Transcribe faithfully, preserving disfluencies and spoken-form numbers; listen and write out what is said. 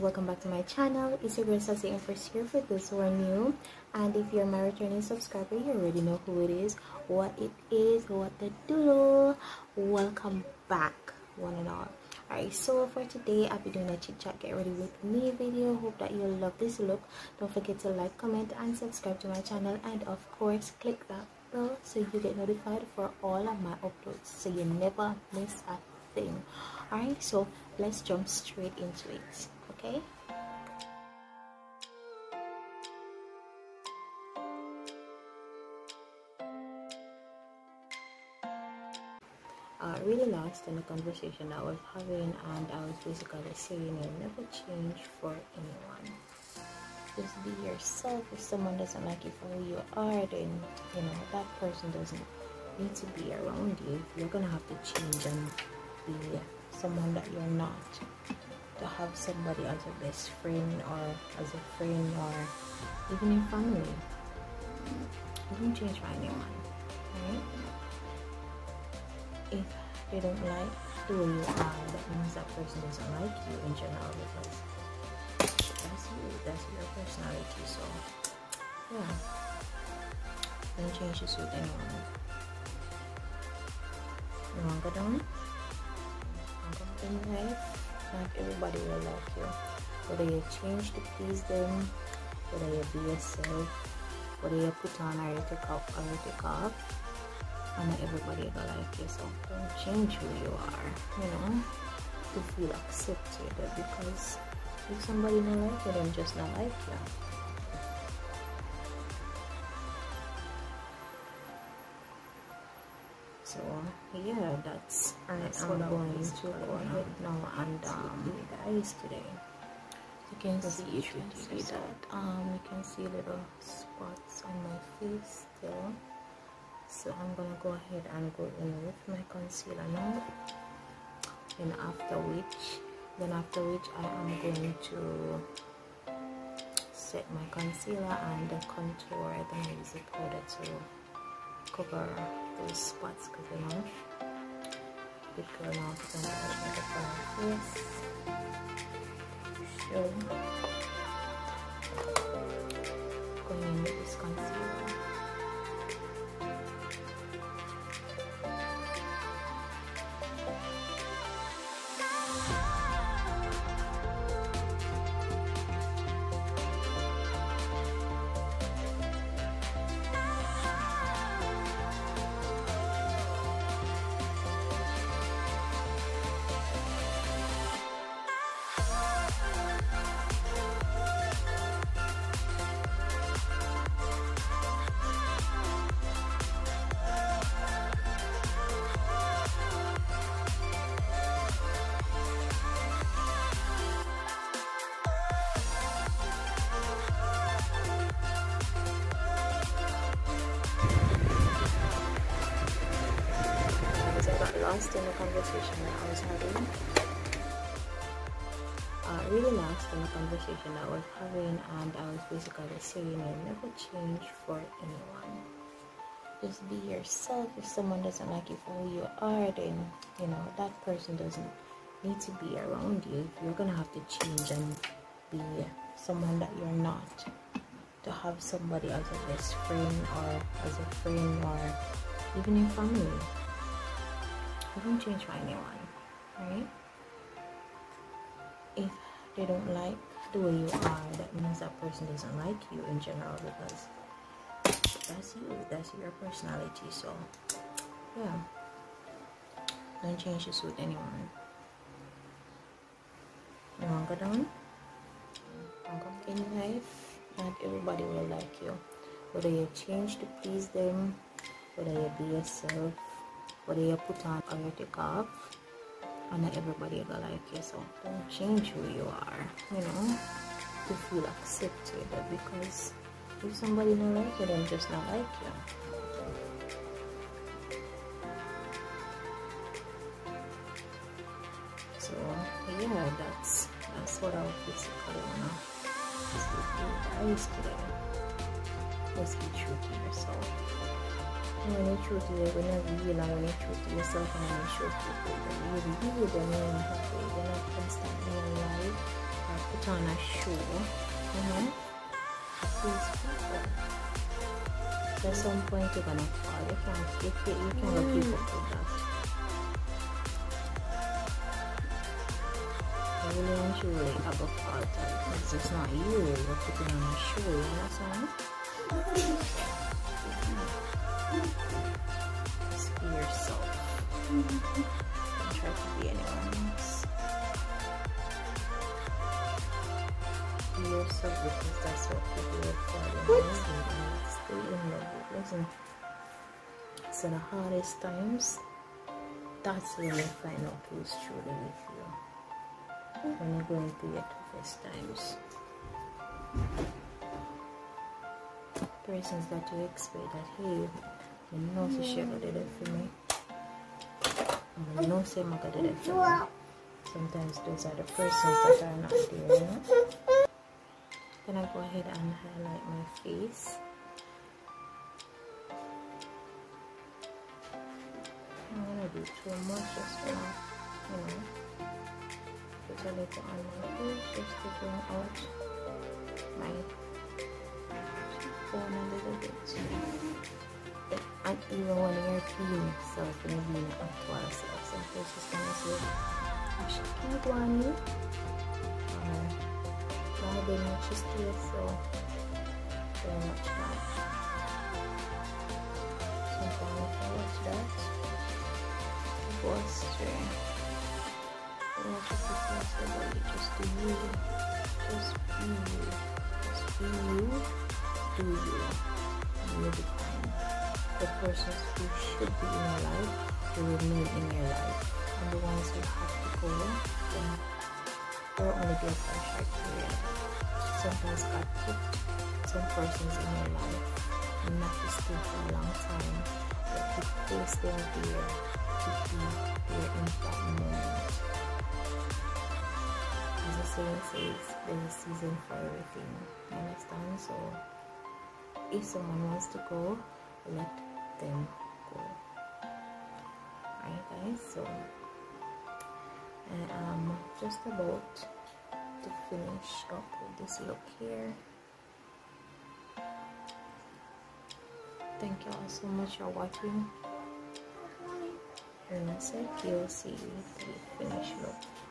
welcome back to my channel. It's your girl Sassy Empress here for those who are new, and if you're my returning subscriber, you already know who it is, what it is, what the doodle. Welcome back, one and all. Alright, so for today I'll be doing a chit chat get ready with me video. Hope that you'll love this look. Don't forget to like, comment and subscribe to my channel, and of course click that bell so you get notified for all of my uploads so you never miss a thing. Alright, so let's jump straight into it. Okay, uh, really lost in the conversation that I was having, and I was basically saying you'll never change for anyone. Just be yourself. If someone doesn't like you for who you are, then you know that person doesn't need to be around you. You're gonna have to change and be someone that you're not, to have somebody as a best friend or as a friend or even in family. You don't change for anyone, right? If they don't like the way you are, that means that person doesn't like you in general, because that's you, that's your personality. So yeah, don't change to suit anyone. You want to go down? In life, not everybody will like you. Whether you change to please them, whether you be yourself, whether you put on or you take off or you take off, and not everybody will like you. So don't change who you are, you know, to feel accepted, because if somebody don't like you, then just not like you. So yeah, that's and I'm going to go ahead now and um guys today. You can see it really that um you can see little spots on my face still. So I'm gonna go ahead and go in with my concealer now. And after which then after which I am going to set my concealer and contour the lazy powder to cover those spots, because you know big girl now put on the makeup on her face. So going in with this concealer. Lost in the conversation that I was having. Uh, really lost in the conversation that I was having, and I was basically saying you'll never change for anyone. Just be yourself. If someone doesn't like you for who you are, then you know that person doesn't need to be around you. You're gonna have to change and be someone that you're not, to have somebody as a best friend or as a friend or even in family. You don't change for anyone, right? If they don't like the way you are, that means that person doesn't like you in general, because that's you, that's your personality. So yeah, don't change to suit anyone. You want to go down? In life, not everybody will like you. Whether you change to please them, whether you be yourself, whether you put on or you take off, and not everybody will like you. So don't change who you are, you know, to feel accepted, because if somebody don't like you, then just not like you. So yeah, that's that's what I basically wanna say to you guys today. Just be true to yourself. When you're true to you, when you're real, and when you're true to yourself, and when you're true to people, then you're real, then you're not happy, you're not constantly alive, or or put on a show, you know, please people. So at some point you're gonna fall. You can't, you can't, you can't keep up with that. Really and truly have a fault because it's not you. You're putting on a show, you understand? Just be yourself. Don't try to be anyone else. Be yourself because that's what people are falling in love with and stay in love with, isn't it? So the hardest times, that's when you find out who's truly with you. When you're going through your toughest times. Persons that you expect that, hey, you know so she got it for me. And you know say I got it for me. Sometimes those are the persons that are not there, you know. Then I go ahead and highlight my face. I'm gonna do too much just now, you know. Put a little on my face just to bring out my cheekbone a little bit. And even when you're peeling yourself in the being at once, like some places gonna say, oh, she can't go on you. Or, why they make you stay so very much that. Sometimes if I watch that, it goes straight. Just do you, just be you, just be you, do you, and you'll be fine. The persons who should be in your life will remain in your life, and the ones who have to go, then they'll only be for a short period. Sometimes God put some persons in your life not to stay for a long time, but to place them there to be there in that moment. As the saying says, there's a season for everything. You understand? So if someone wants to go, let them go. Alright guys, so I am just about to finish up with this look here. Thank you all so much for watching. And I said you'll see the finished look.